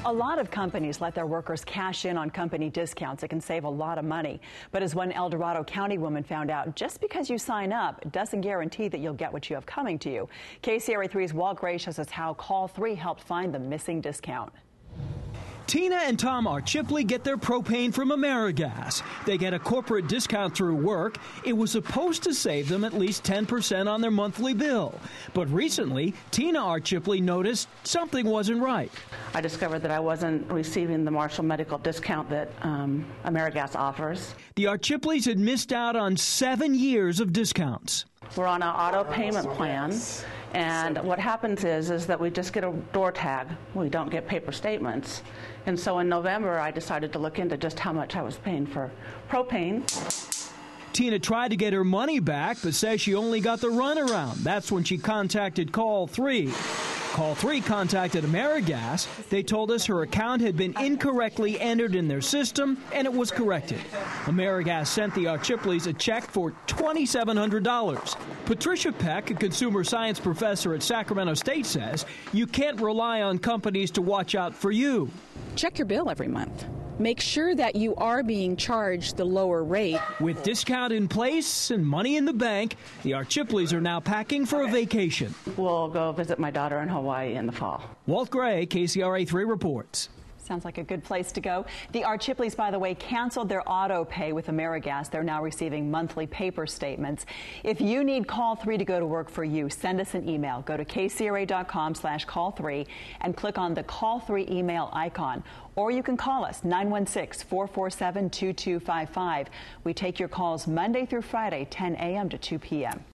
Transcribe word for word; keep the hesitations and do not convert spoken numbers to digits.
A lot of companies let their workers cash in on company discounts. It can save a lot of money. But as one El Dorado County woman found out, just because you sign up doesn't guarantee that you'll get what you have coming to you. K C R A three's Walt Gray shows us how Call three helped find the missing discount. Tina and Tom Archipley get their propane from Amerigas. They get a corporate discount through work. It was supposed to save them at least ten percent on their monthly bill. But recently, Tina Archipley noticed something wasn't right. I discovered that I wasn't receiving the Marshall medical discount that um, Amerigas offers. The Archipleys had missed out on seven years of discounts. We're on an auto payment plan, and what happens is is that we just get a door tag. We don't get paper statements. And so in November, I decided to look into just how much I was paying for propane. Tina tried to get her money back, but says she only got the runaround. That's when she contacted Call three. Call three contacted Amerigas. They told us her account had been incorrectly entered in their system, and it was corrected. Amerigas sent the Archipleys a check for two thousand seven hundred dollars. Patricia Peck, a consumer science professor at Sacramento State, says you can't rely on companies to watch out for you. Check your bill every month. Make sure that you are being charged the lower rate. With discount in place and money in the bank, the Archipleys are now packing for a vacation. We'll go visit my daughter in Hawaii in the fall. Walt Gray, K C R A three reports. Sounds like a good place to go. The Archipleys, by the way, canceled their auto pay with Amerigas. They're now receiving monthly paper statements. If you need Call three to go to work for you, send us an email. Go to K C R A dot com slash call three and click on the Call three email icon. Or you can call us, nine one six, four four seven, two two five five. We take your calls Monday through Friday, ten a m to two p m